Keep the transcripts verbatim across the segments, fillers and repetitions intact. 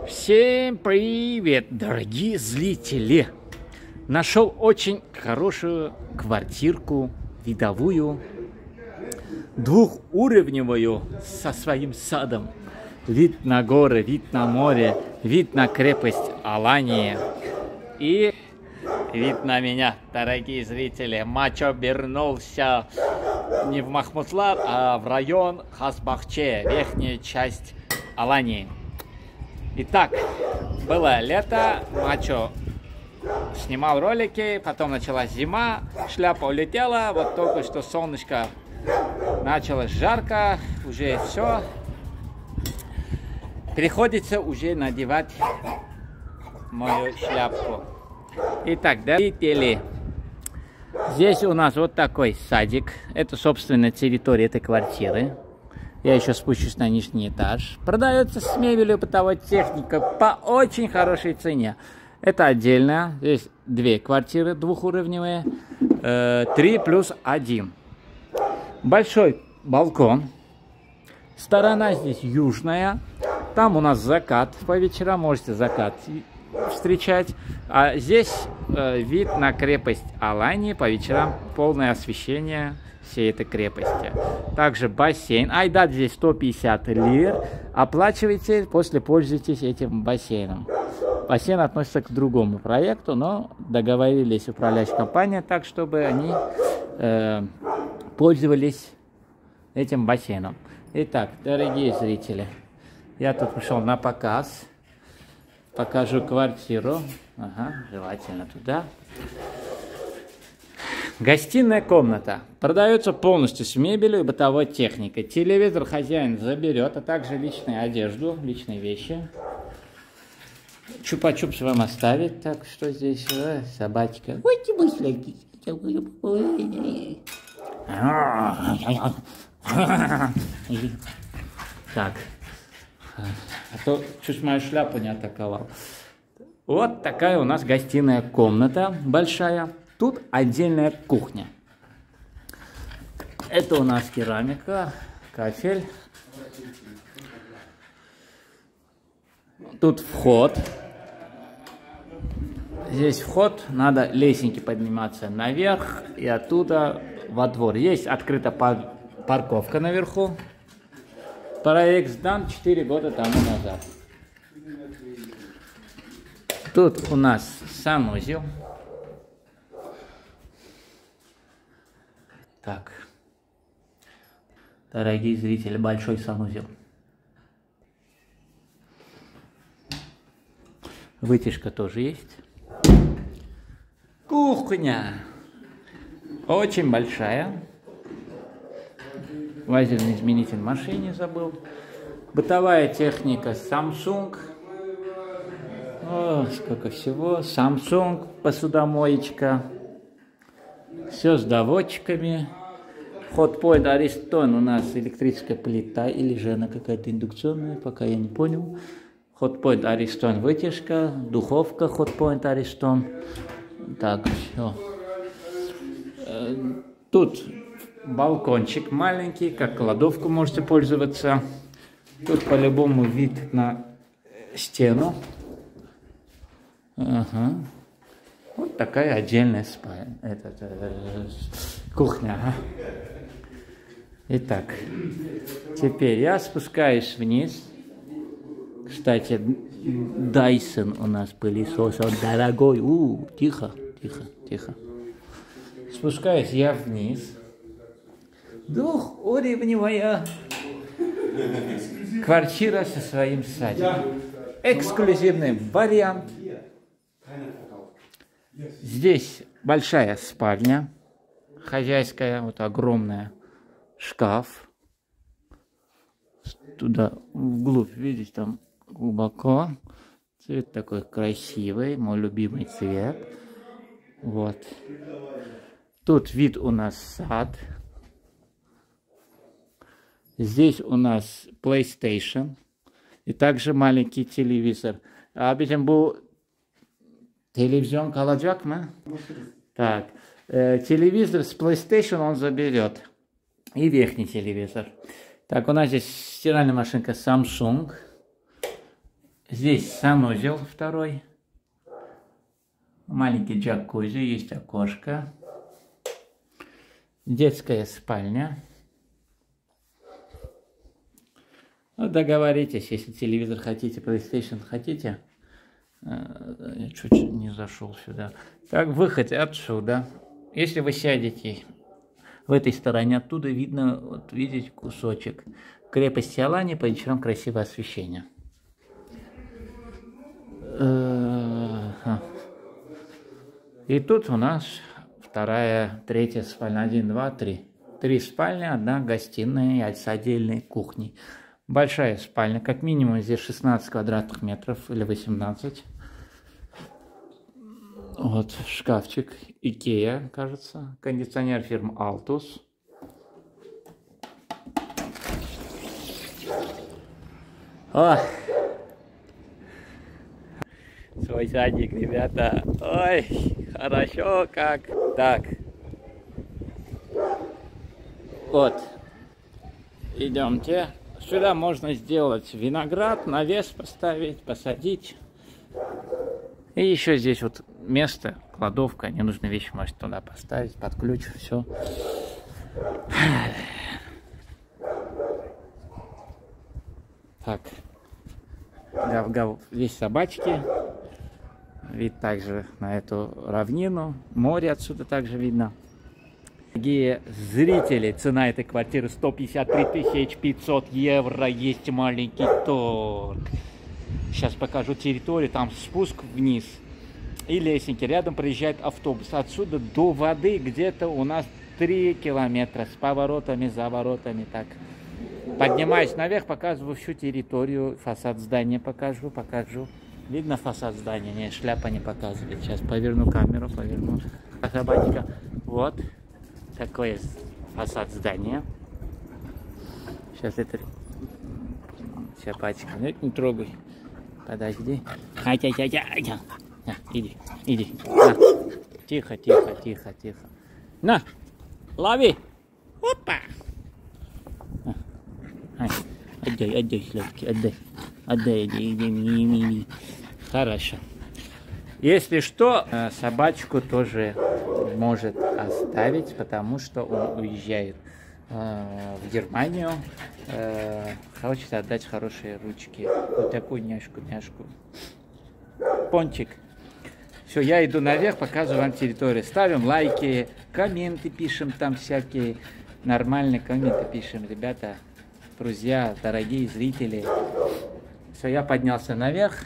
Всем привет, дорогие зрители! Нашел очень хорошую квартирку, видовую, двухуровневую, со своим садом. Вид на горы, вид на море, вид на крепость Алании. И вид на меня, дорогие зрители. Мачо вернулся не в Махмутлар, а в район Хасбахче, верхняя часть Алании. Итак, было лето, Мачо снимал ролики, потом началась зима, шляпа улетела, вот только что солнышко началось жарко, уже все. Приходится уже надевать мою шляпку. Итак, зрители, здесь у нас вот такой садик, это собственная территория этой квартиры. Я еще спущусь на нижний этаж. Продается с мебелью, бытовой техника по очень хорошей цене. Это отдельно. Здесь две квартиры двухуровневые. Э, три плюс один. Большой балкон. Сторона здесь южная. Там у нас закат. По вечерам можете закат встречать. А здесь э, вид на крепость Алании. По вечерам полное освещение всей этой крепости. Также бассейн. Айда здесь сто пятьдесят лир. Оплачивайте, после пользуйтесь этим бассейном. Бассейн относится к другому проекту, но договорились управляющая компания так, чтобы они э, пользовались этим бассейном. Итак, дорогие зрители, я тут пришел на показ. Покажу квартиру. Ага, желательно туда. Гостиная комната. Продается полностью с мебелью и бытовой техникой. Телевизор хозяин заберет, а также личную одежду, личные вещи. Чупа-чупс вам оставит. Так, что здесь? О, собачка. Ой, ты мысли. Так. А то чуть мою шляпу не атаковал. Вот такая у нас гостиная комната большая. Тут отдельная кухня. Это у нас керамика, кафель. Тут вход. Здесь вход. Надо лесенки подниматься наверх и оттуда во двор. Есть открыта пар парковка наверху. Проект сдан четыре года тому назад. Тут у нас санузел. Так, дорогие зрители, большой санузел. Вытяжка тоже есть. Кухня. Очень большая. Лазерный изменитель в машине забыл. Бытовая техника Samsung. О, сколько всего. Samsung, посудомоечка. Все с доводчиками. Hotpoint Ariston у нас электрическая плита или же она какая-то индукционная, пока я не понял. Hotpoint Ariston вытяжка, духовка Hotpoint Ariston. Так, все. Тут балкончик маленький, как кладовку можете пользоваться. Тут по-любому вид на стену. Ага. Вот такая отдельная спальня. Это, это, это, кухня. Ага. Итак, теперь я спускаюсь вниз. Кстати, Dyson у нас пылесос, он дорогой. У, тихо, тихо, тихо. Спускаюсь я вниз. Двухуровневая квартира со своим садиком. Эксклюзивный вариант. Здесь большая спальня, хозяйская, вот огромная, шкаф. Туда вглубь, видите, там глубоко. Цвет такой красивый, мой любимый цвет. Вот. Тут вид у нас сад. Здесь у нас PlayStation. И также маленький телевизор. А bizim bu телевизион kalacak mı? Так, э, телевизор с PlayStation он заберет. И верхний телевизор. Так, у нас здесь стиральная машинка Samsung. Здесь санузел второй. Маленький джакузи, есть окошко. Детская спальня. Ну, договоритесь, если телевизор хотите, PlayStation хотите. Я чуть не зашел сюда. Так, выход отсюда. Если вы сядете в этой стороне, оттуда видно, вот видите, кусочек. Крепость Алании, по вечерам красивое освещение. И тут у нас вторая, третья спальня. Один, два, три. Три спальни, одна гостиная и с отдельной кухней. Большая спальня, как минимум здесь шестнадцать квадратных метров или восемнадцать. Вот шкафчик Икеа, кажется. Кондиционер фирмы Altus. О! Свой садик, ребята. Ой, хорошо как. Так. Вот. Идемте. Сюда можно сделать виноград, навес поставить, посадить. И еще здесь вот место, кладовка, ненужные вещи можете туда поставить, под ключ, все. Так. Гав-гав, здесь собачки. Вид также на эту равнину. Море отсюда также видно. Дорогие зрители, цена этой квартиры сто пятьдесят три тысячи пятьсот евро. Есть маленький торг. Сейчас покажу территорию. Там спуск вниз и лестники. Рядом проезжает автобус. Отсюда до воды где-то у нас три километра. С поворотами, заворотами. Так. Поднимаюсь наверх, показываю всю территорию. Фасад здания покажу, покажу. Видно фасад здания? Нет, шляпа не показывает. Сейчас поверну камеру, поверну. Собачка. Вот. Такой фасад здания. Сейчас это... Собачка. Нет, не трогай. Подожди. Хотя, хотя, хотя. На, иди, иди. На. Тихо, тихо, тихо, тихо. На, лови. Опа. Отдай, отдай, сладкий, отдай. Отдай, иди, иди, иди, иди. Хорошо. Если что, собачку тоже может оставить, потому что он уезжает э, в Германию. Э, хочет отдать хорошие ручки. Вот такую няшку, няшку. Пончик. Все, я иду наверх, показываю вам территорию. Ставим лайки, комменты пишем, там всякие нормальные комменты пишем, ребята. Друзья, дорогие зрители. Все, я поднялся наверх.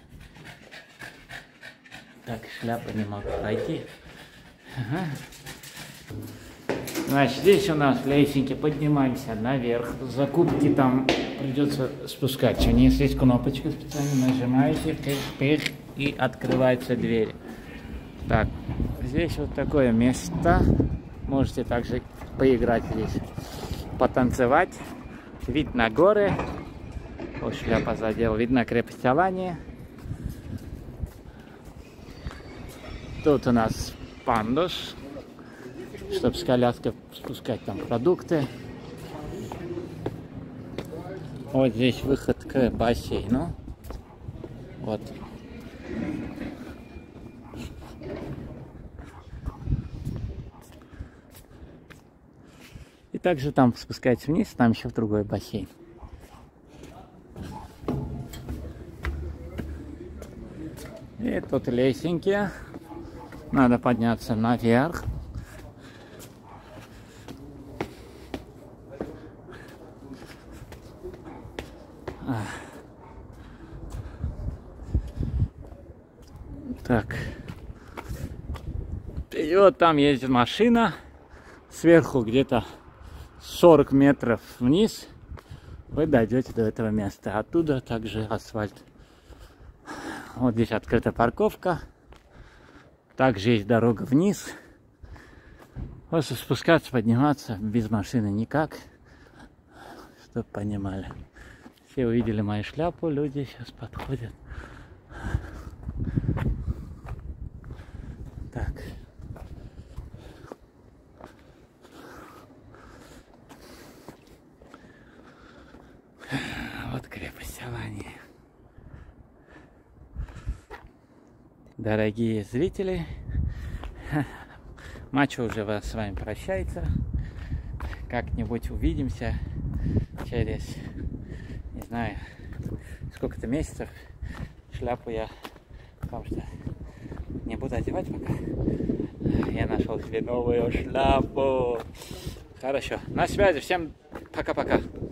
Так, шляпа не могу пройти. Ага. Значит, здесь у нас лесенки, поднимаемся наверх. Закупки там придется спускать. У них есть кнопочка специально, нажимаете, и открывается дверь. Так, здесь вот такое место. Можете также поиграть здесь, потанцевать. Вид на горы. О, шляпа задел. Видно крепость Алании. Тут у нас пандус, чтобы с коляской спускать там продукты. Вот здесь выход к бассейну. Вот. И также там спускается вниз, там еще в другой бассейн. И тут лесенки. Надо подняться наверх. Так. И вот там ездит машина. Сверху где-то сорок метров вниз. Вы дойдете до этого места. Оттуда также асфальт. Вот здесь открыта парковка. Также есть дорога вниз. Просто спускаться, подниматься без машины никак. Чтобы понимали. Все увидели мою шляпу, люди сейчас подходят. Так. Вот крепость Алании. Дорогие зрители, Мачо уже с вами прощается. Как-нибудь увидимся через, не знаю, сколько-то месяцев. Шляпу я, потому что не буду одевать пока. Я нашел себе новую шляпу. Хорошо, на связи, всем пока-пока.